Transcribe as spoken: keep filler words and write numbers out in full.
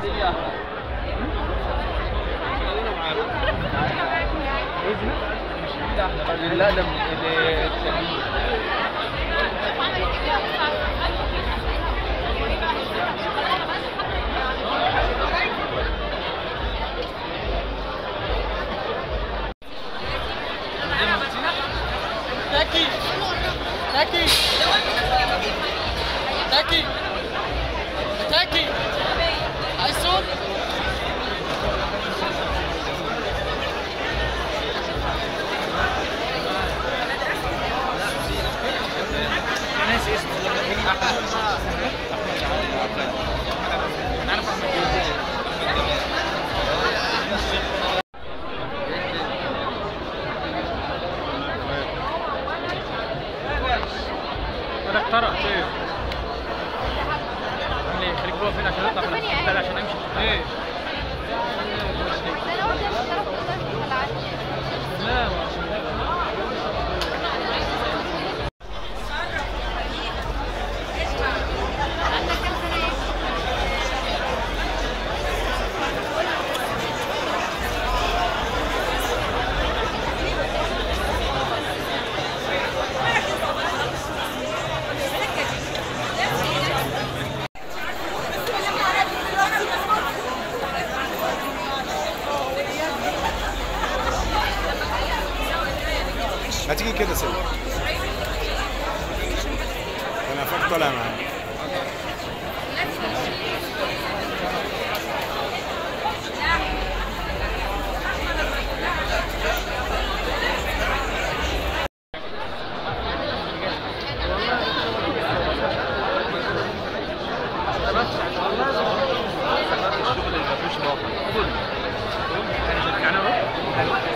لا ده التانيين. تاكي تاكي تاكي تاكي عايز صوت. ناسي اسمه انا اخترع ايه اللي خليك جوه فين عشان اطلع في الحته عشان امشي ايه لا ما تيجي كده سنة انا فاكر طالع معاك. الشغل اللي مفيش راحه كله.